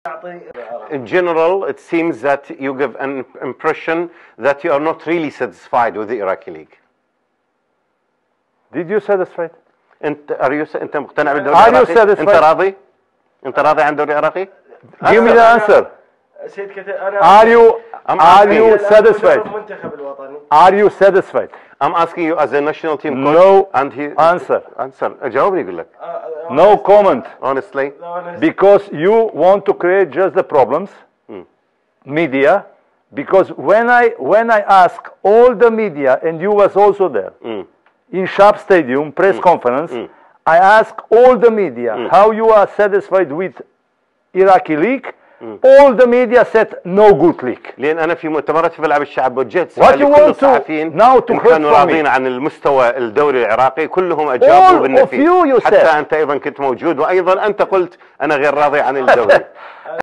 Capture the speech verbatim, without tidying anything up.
In general, it seems that you give an impression that you are not really satisfied with the Iraqi League. Did you satisfied? انت are you انت مقتنع بالدوري Are you العراقي؟ satisfied? انت راضي؟ انت راضي عن الدوري العراقي؟ Give me the answer. سيد كتير أنا Are you I'm are asking you you. satisfied? المنتخب الوطني. Are you satisfied? I'm asking you as a national team coach. No and he answer. answer. جاوبني يقول لك. No comment. Honestly. Because you want to create just the problems. Mm. Media. Because when I when I ask all the media, and you was also there, Mm. in Sharp Stadium press Mm. conference, Mm. I ask all the media Mm. how you are satisfied with Iraqi league. Mm. All the media said no good league. لأن أنا في مؤتمرات في ملعب الشعب وجهت What سؤال you لكل want to الصحفيين now to إن hear كانوا from me. راضين عن المستوى الدوري العراقي كلهم أجابوا All بالنفي. of you you حتى said. أنت أيضا كنت موجود وأيضا أنت قلت أنا غير راضي عن الدوري.